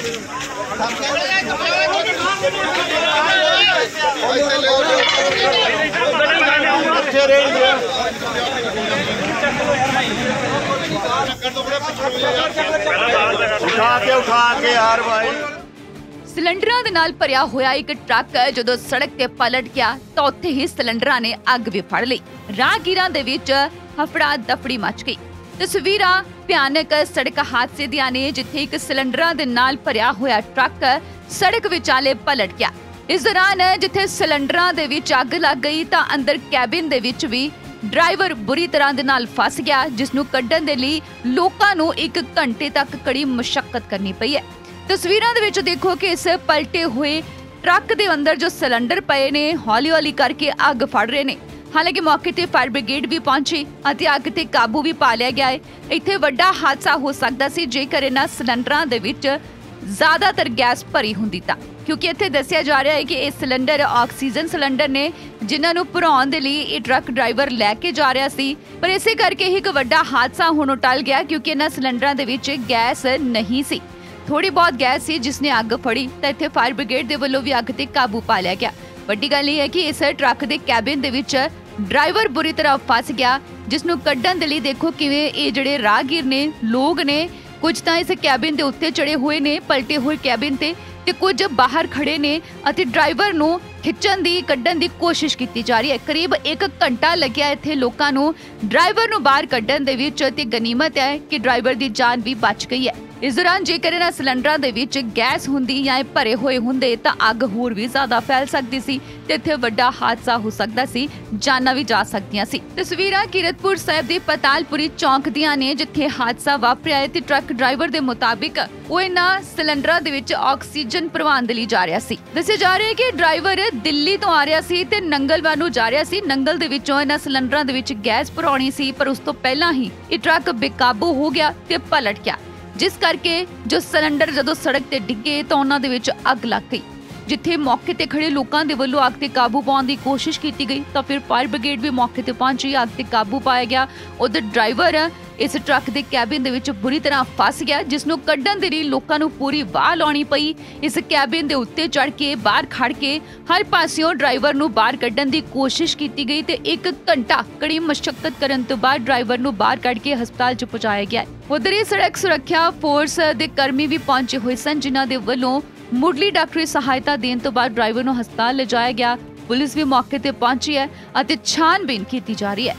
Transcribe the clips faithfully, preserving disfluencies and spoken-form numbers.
उठा के उठा के यार भाई। सिलेंडਰਾਂ ਦੇ ਨਾਲ ਭਰਿਆ ਹੋਇਆ ਇੱਕ ਟਰੱਕ ਜਦੋਂ ਸੜਕ ਤੇ ਪਲਟ ਗਿਆ ਤਾਂ ਉੱਥੇ ਹੀ ਸਿਲੰਡਰਾਂ ਨੇ ਅੱਗ ਵੀ ਫੜ ਲਈ। ਰਾਹਗੀਰਾਂ ਦੇ ਵਿੱਚ ਹਫੜਾ ਦਫੜੀ ਮਚ ਗਈ। ਤਸਵੀਰਾਂ ਭਿਆਨਕ ਸੜਕ ਹਾਦਸੇ ਦੀਆਂ ਨੇ ਜਿੱਥੇ ਇੱਕ ਸਿਲੰਡਰਾਂ ਦੇ ਨਾਲ ਭਰਿਆ ਹੋਇਆ ਟਰੱਕ ਸੜਕ ਵਿਚਾਲੇ ਪਲਟ ਗਿਆ। ਇਸ ਦੌਰਾਨ ਜਿੱਥੇ ਸਿਲੰਡਰਾਂ ਦੇ ਵਿੱਚ ਅੱਗ ਲੱਗ ਗਈ ਤਾਂ ਅੰਦਰ ਕੈਬਿਨ ਦੇ ਵਿੱਚ ਵੀ ਡਰਾਈਵਰ ਬੁਰੀ ਤਰ੍ਹਾਂ ਦੇ ਨਾਲ ਫਸ ਗਿਆ, ਜਿਸ ਨੂੰ ਕੱਢਣ ਦੇ ਲਈ ਲੋਕਾਂ ਨੂੰ ਇੱਕ ਘੰਟੇ ਤੱਕ ਕੜੀ ਮੁਸ਼ੱਕਤ ਕਰਨੀ ਪਈ ਹੈ। ਤਸਵੀਰਾਂ ਦੇ ਵਿੱਚ ਦੇਖੋ ਕਿ ਇਸ ਪਲਟੇ ਹੋਏ ਟਰੱਕ ਦੇ ਅੰਦਰ ਜੋ ਸਿਲੰਡਰ ਪਏ ਨੇ ਹੌਲੀ ਹੌਲੀ ਕਰਕੇ ਅੱਗ ਫੜ ਰਹੇ ਨੇ। ਹਾਲਾਂਕਿ ਮੌਕੇ ਤੇ ਫਾਇਰ ਬ੍ਰਿਗੇਡ ਵੀ ਪਹੁੰਚੀ ਅਤੇ ਅੱਗ ਤੇ ਕਾਬੂ ਵੀ ਪਾ ਲਿਆ ਗਿਆ ਹੈ। ਇੱਥੇ ਵੱਡਾ ਹਾਦਸਾ ਹੋ ਸਕਦਾ ਸੀ ਜੇਕਰ ਇਹਨਾਂ ਸਿਲੰਡਰਾਂ ਦੇ ਵਿੱਚ ਜ਼ਿਆਦਾਤਰ ਗੈਸ ਭਰੀ ਹੁੰਦੀ ਤਾਂ, ਕਿਉਂਕਿ ਇੱਥੇ ਦੱਸਿਆ ਜਾ ਰਿਹਾ ਹੈ ਕਿ ਇਹ ਸਿਲੰਡਰ ਆਕਸੀਜਨ ਸਿਲੰਡਰ ਨੇ ਜਿਨ੍ਹਾਂ ਨੂੰ ਭਰਾਉਣ ਦੇ ਲਈ ਇਹ ਟਰੱਕ ਡਰਾਈਵਰ ਲੈ ਕੇ ਜਾ ਰਿਹਾ ਸੀ। ਪਰ ਇਸੇ ਕਰਕੇ ਹੀ ਇੱਕ ਵੱਡਾ ਹਾਦਸਾ ਹੁਣ ਟਲ ਗਿਆ ਕਿਉਂਕਿ ਇਹਨਾਂ ਸਿਲੰਡਰਾਂ ਦੇ ਵਿੱਚ ਗੈਸ ਨਹੀਂ ਸੀ। ਥੋੜੀ ਬਹੁਤ ਗੈਸ ਸੀ ਜਿਸ ਨੇ ਅੱਗ ਫੜੀ ਤਾਂ ਇੱਥੇ ਫਾਇਰ ਬ੍ਰਿਗੇਡ ਦੇ ਵੱਲੋਂ ਵੀ ਅੱਗ ਤੇ ਕਾਬੂ ਪਾ ਲਿਆ ਗਿਆ। ਵੱਡੀ ਗੱਲ ਇਹ ਹੈ ਕਿ ਇਸ ਟਰੱਕ ਦੇ ਕੈਬਿਨ ਦੇ ਵਿੱਚ ਡਰਾਈਵਰ ਬੁਰੀ ਤਰ੍ਹਾਂ ਫਸ ਗਿਆ, ਜਿਸ ਨੂੰ ਕੱਢਣ ਦੇ ਲਈ ਦੇਖੋ ਕਿਵੇਂ ਇਹ ਜਿਹੜੇ ਰਾਹਗੀਰ ਨੇ ਲੋਕ ਨੇ ਕੁਝ ਤਾਂ ਇਸ ਕੈਬਿਨ ਦੇ ਉੱਤੇ ਚੜੇ ਹੋਏ ਨੇ ਪਲਟੇ ਹੋਏ ਕੈਬਿਨ ਤੇ ਤੇ ਕੁਝ ਬਾਹਰ ਖੜੇ ਨੇ ਅਤੇ ਡਰਾਈਵਰ ਨੂੰ ਖਿੱਚਣ ਦੀ ਕੱਢਣ ਦੀ ਕੋਸ਼ਿਸ਼ ਕੀਤੀ ਜਾ ਰਹੀ ਹੈ। ਕਰੀਬ ਇੱਕ ਘੰਟਾ ਲੱਗਿਆ ਇੱਥੇ ਲੋਕਾਂ ਨੂੰ ਡਰਾਈਵਰ ਨੂੰ ਬਾਹਰ ਕੱਢਣ ਦੇ ਵਿੱਚ ਤੇ ਗਨੀਮਤ ਹੈ ਕਿ ਡਰਾਈਵਰ ਦੀ ਜਾਨ ਵੀ ਬਚ ਗਈ ਹੈ। ਇਸ ਦੌਰਾਨ ਜੇਕਰ ਇਹਨਾਂ ਸਿਲੰਡਰਾਂ ਦੇ ਵਿੱਚ ਗੈਸ ਹੁੰਦੀ ਜਾਂ ਇਹ ਭਰੇ ਹੋਏ ਹੁੰਦੇ ਤਾਂ ਅੱਗ ਹੋਰ ਵੀ ਜ਼ਿਆਦਾ ਫੈਲ ਸਕਦੀ ਸੀ ਤੇ ਇੱਥੇ ਵੱਡਾ ਹਾਦਸਾ ਹੋ ਸਕਦਾ ਸੀ, ਜਾਨਾਂ ਵੀ ਜਾ ਸਕਦੀਆਂ ਸੀ। ਤਸਵੀਰਾਂ ਕੀਰਤਪੁਰ ਸਾਹਿਬ ਦੇ ਪਤਾਲਪੁਰੀ ਚੌਂਕ ਦੀਆਂ ਨੇ ਜਿੱਥੇ ਹਾਦਸਾ ਵਾਪਰਿਆ ਹੈ ਤੇ ਟਰੱਕ ਡਰਾਈਵਰ ਦੇ ਮੁਤਾਬਿਕ ਉਹ ਇਹਨਾਂ ਸਿਲੰਡਰਾਂ ਦੇ ਵਿੱਚ ਆਕਸੀਜਨ ਭਰਵਾਉਣ ਦੇ ਲਈ ਜਾ ਰਿਹਾ ਸੀ। ਦੱਸਿਆ ਜਾ ਰਿਹਾ ਹੈ ਕਿ ਡਰਾਈਵਰ ਦਿੱਲੀ ਤੋਂ ਆ ਰਿਹਾ ਸੀ ਤੇ ਨੰਗਲ ਵੱਲ ਨੂੰ ਜਾ ਰਿਹਾ ਸੀ। ਨੰਗਲ ਦੇ ਵਿੱਚੋਂ ਇਹਨਾਂ ਸਿਲੰਡਰਾਂ ਦੇ ਵਿੱਚ ਗੈਸ ਭਰਾਉਣੀ ਸੀ ਪਰ ਉਸ ਤੋਂ ਪਹਿਲਾਂ ਹੀ ਇਹ ਟਰੱਕ ਬੇਕਾਬੂ ਹੋ ਗਿਆ ਤੇ ਪਲਟ ਗਿਆ, ਜਿਸ ਕਰਕੇ ਜੋ ਸਿਲੰਡਰ ਜਦੋਂ ਸੜਕ ਤੇ ਡਿੱਗੇ ਤਾਂ ਉਹਨਾਂ ਦੇ ਵਿੱਚ ਅੱਗ ਲੱਗ ਗਈ। ਜਿੱਥੇ ਮੌਕੇ ਤੇ ਖੜੇ ਲੋਕਾਂ ਦੇ ਵੱਲੋਂ ਅੱਗ ਤੇ ਕਾਬੂ ਪਾਉਣ ਦੀ ਕੋਸ਼ਿਸ਼ ਕੀਤੀ ਗਈ ਤਾਂ ਫਿਰ ਫਾਇਰ ਬ੍ਰਿਗੇਡ ਵੀ ਮੌਕੇ ਤੇ ਪਹੁੰਚੀ, ਅੱਗ ਤੇ ਕਾਬੂ ਪਾਇਆ ਗਿਆ। ਉਧਰ ਡਰਾਈਵਰ ਇਸ ਟਰੱਕ ਦੇ ਕੈਬਿਨ ਦੇ ਵਿੱਚ ਬੁਰੀ ਤਰ੍ਹਾਂ ਫਸ ਗਿਆ, ਜਿਸ ਨੂੰ ਕੱਢਣ ਦੇ ਲਈ ਲੋਕਾਂ ਨੂੰ ਪੂਰੀ ਵਾਹ ਲਾਉਣੀ ਪਈ। ਇਸ ਕੈਬਿਨ ਦੇ ਉੱਤੇ ਚੜ੍ਹ ਕੇ ਬਾਹਰ ਖੜ ਕੇ ਹਰ ਪਾਸਿਓਂ ਡਰਾਈਵਰ ਨੂੰ ਬਾਹਰ ਕੱਢਣ ਦੀ ਕੋਸ਼ਿਸ਼ ਕੀਤੀ ਗਈ ਤੇ ਇੱਕ ਘੰਟਾ ਕੜੀ ਮੁਸ਼ੱਕਤ ਕਰਨ ਤੋਂ ਬਾਅਦ ਡਰਾਈਵਰ ਨੂੰ ਬਾਹਰ ਕੱਢ ਕੇ ਹਸਪਤਾਲ 'ਚ ਪਹੁੰਚਾਇਆ ਗਿਆ। ਉਧਰ ਇਹ ਸੜਕ ਸੁਰੱਖਿਆ ਫੋਰਸ ਦੇ ਕਰਮੀ ਵੀ ਪਹੁੰਚੇ ਹੋਏ ਸਨ, ਜਿਨ੍ਹਾਂ ਦੇ ਵੱਲੋਂ ਮੁੱਢਲੀ ਡਾਕਟਰੀ ਸਹਾਇਤਾ ਦੇਣ ਤੋਂ ਬਾਅਦ ਡਰਾਈਵਰ ਨੂੰ ਹਸਪਤਾਲ ਲਿਜਾਇਆ ਗਿਆ। ਪੁਲਿਸ ਵੀ ਮੌਕੇ ਤੇ ਪਹੁੰਚੀ ਹੈ ਅਤੇ ਛਾਣਬੀਨ ਕੀਤੀ ਜਾ ਰਹੀ ਹੈ।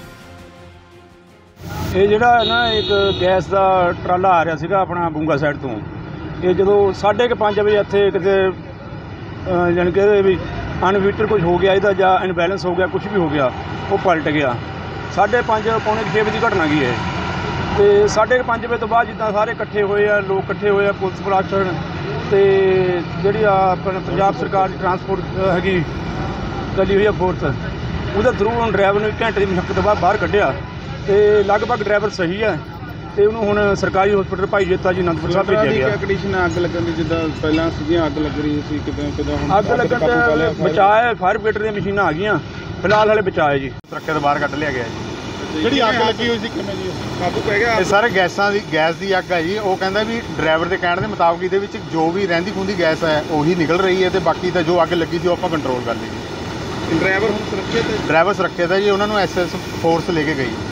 ਇਹ ਜਿਹੜਾ ਨਾ ਇੱਕ ਗੈਸ ਦਾ ਟਰਾਲਾ ਆ ਰਿਹਾ ਸੀਗਾ ਆਪਣਾ ਬੂੰਗਾ ਸਾਈਡ ਤੋਂ, ਇਹ ਜਦੋਂ ਸਾਢੇ ਕੁ ਪੰਜ ਵਜੇ ਇੱਥੇ ਕਿਤੇ ਜਾਣੀ ਕਿ ਇਹਦੇ ਵੀ ਅਨਫਿਟਰ ਕੁਝ ਹੋ ਗਿਆ, ਇਹਦਾ ਜਾਂ ਇਨਬੈਲੈਂਸ ਹੋ ਗਿਆ, ਕੁਝ ਵੀ ਹੋ ਗਿਆ, ਉਹ ਪਲਟ ਗਿਆ। ਸਾਢੇ ਪੰਜ ਪੌਣੇ ਛੇ ਵਜੇ ਦੀ ਘਟਨਾ ਗਈ ਹੈ ਤੇ ਸਾਢੇ ਪੰਜ ਵਜੇ ਤੋਂ ਬਾਅਦ ਜਿੱਦਾਂ ਸਾਰੇ ਇਕੱਠੇ ਹੋਏ ਆ, ਲੋਕ ਇਕੱਠੇ ਹੋਏ ਆ, ਪੁਲਿਸ ਪ੍ਰਸ਼ਾਸਨ ਤੇ ਜਿਹੜੀ ਆ ਆਪਣਾ ਪੰਜਾਬ ਸਰਕਾਰ ਦੀ ਟਰਾਂਸਪੋਰਟ ਹੈਗੀ ਚੱਲੀ ਹੋਈ ਆ ਫੋਰਸ, ਉਹਦੇ ਥਰੂ ਹੁਣ ਡਰਾਈਵਰ ਨੂੰ ਇੱਕ ਘੰਟੇ ਦੀ ਮੁਸ਼ੱਕਤ ਤੋਂ ਬਾਅਦ ਬਾਹਰ ਕੱਢਿਆ ਤੇ ਲਗਭਗ ਡਰਾਈਵਰ ਸਹੀ ਹੈ ਤੇ ਉਹਨੂੰ ਹੁਣ ਸਰਕਾਰੀ ਹਸਪਤਾਲ ਭਾਈ ਜੇਤਾ ਜੀ ਅਨੰਦਪੁਰ ਸਾਹਿਬ ਭੇਜਿਆ ਗਿਆ। ਕੀ ਕੰਡੀਸ਼ਨ ਅੱਗ ਲੱਗਣ ਦੀ, ਜਿੱਦਾਂ ਪਹਿਲਾਂ ਸੀਗੀਆਂ ਅੱਗ ਲੱਗ ਰਹੀ ਸੀ ਕਿਦਾਂ ਕਿਦਾਂ ਹੁਣ ਅੱਗ ਲੱਗਣ ਤੇ ਬਚਾਅ ਹੈ, ਫਾਇਰ ਬ੍ਰਿਗੇਡ ਦੀਆਂ ਮਸ਼ੀਨਾਂ ਆ ਗਈਆਂ, ਫਿਲਹਾਲ ਹਲੇ ਬਚਾਅ ਹੈ ਜੀ। ਟਰੱਕੇ ਤੋਂ ਬਾਹਰ ਕੱਢ ਲਿਆ ਗਿਆ ਜੀ। ਜਿਹੜੀ ਅੱਗ ਲੱਗੀ ਹੋਈ ਸੀ ਕਿਵੇਂ ਜੀ ਕਾਬੂ ਪੈ ਗਿਆ? ਇਹ ਸਾਰੇ ਗੈਸਾਂ ਦੀ ਗੈਸ ਦੀ ਅੱਗ ਹੈ ਜੀ। ਉਹ ਕਹਿੰਦਾ ਵੀ ਡਰਾਈਵਰ ਦੇ ਕਹਿਣ ਦੇ ਮੁਤਾਬਕ ਇਹਦੇ ਵਿੱਚ ਜੋ ਵੀ ਰਹਿੰਦੀ ਖੁੰਦੀ ਗੈਸ ਹੈ ਉਹੀ ਨਿਕਲ ਰਹੀ ਹੈ ਤੇ ਬਾਕੀ ਤਾਂ ਜੋ ਅੱਗ ਲੱਗੀ ਸੀ ਉਹ ਆਪਾਂ ਕੰਟਰੋਲ ਕਰ ਲਈ ਜੀ। ਡਰਾਈਵਰ ਹੁਣ ਸੁਰੱਖਿਅਤ ਹੈ? ਡਰਾਈਵਰ ਸੁਰੱਖਿਅਤ ਹੈ ਜੀ, ਉਹਨਾਂ ਨੂੰ ਐਸ ਐਸ ਫੋਰਸ ਲੈ ਕੇ ਗਈ।